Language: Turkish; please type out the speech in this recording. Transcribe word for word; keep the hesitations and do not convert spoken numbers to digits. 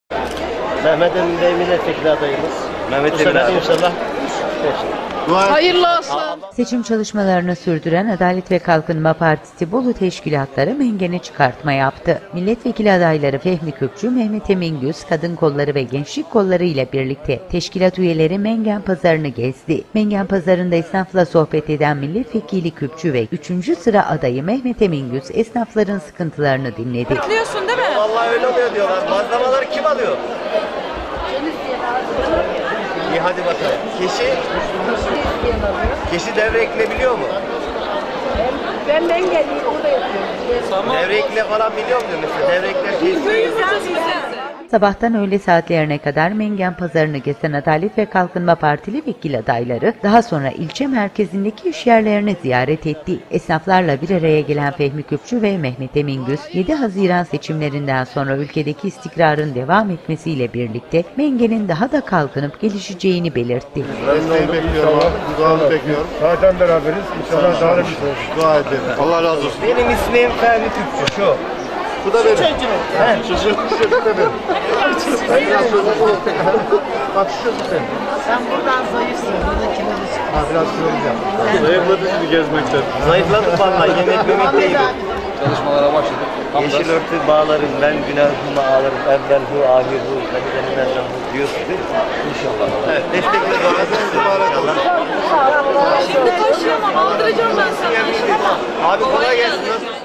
Mehmet Emin Bey milletvekili adayımız. Mehmet Bu Emin sefer abi. inşallah. Hayırlı olsun. Seçim çalışmalarını sürdüren Adalet ve Kalkınma Partisi Bolu teşkilatları Mengen'e çıkartma yaptı. Milletvekili adayları Fehmi Kökçü, Mehmet Emin Güz, Kadın Kolları ve Gençlik Kolları ile birlikte teşkilat üyeleri Mengen Pazarı'nı gezdi. Mengen Pazarı'nda esnafla sohbet eden Milletvekili Kökçü ve üçüncü sıra adayı Mehmet Emin Güz esnafların sıkıntılarını dinledi. Biliyorsun değil mi? Vallahi öyle oluyor diyorlar. Malzemeleri kim alıyor? İyi hadi bakalım. Keşi, keşi devre eklebiliyor mu? Ben ben geleyim orada yapıyorum. Devre ekle falan biliyor musun mesela? Devre ekle keşi. Sabahtan öğle saatlerine kadar Mengen Pazarı'nı gezen Adalet ve Kalkınma Partili vekil adayları daha sonra ilçe merkezindeki iş yerlerini ziyaret etti. Esnaflarla bir araya gelen Fehmi Kökçü ve Mehmet Emin Güz, yedi Haziran seçimlerinden sonra ülkedeki istikrarın devam etmesiyle birlikte Mengen'in daha da kalkınıp gelişeceğini belirtti. Desteği bekliyorum abi. Duanı bekliyorum. Zaten beraberiz. İnşallah daha da bir şey. Dua edelim. Allah razı olsun. Benim ismim Fehmi Kökçü şu. Bu da benim. He. Şu şu şu da benim. Ben biraz şöyle bak şu çocuk benim. Sen buradan zayıfsın. Burada kilolu çık. Ha biraz kırılacağım. Zayıfladık gibi gezmekten. Zayıfladık vallahi yemek memek değil. Çalışmalara başladık. Yeşil örtü bağlarım, ben günahımı ağlarım, evvelhu, ahirhu, kadiden mezrahu diyorsun değil mi? İnşallah. Evet, destekli bağlasınız inşallah. Şimdi koşuyorum ama aldıracağım ben sana. Abi kolay gelsin.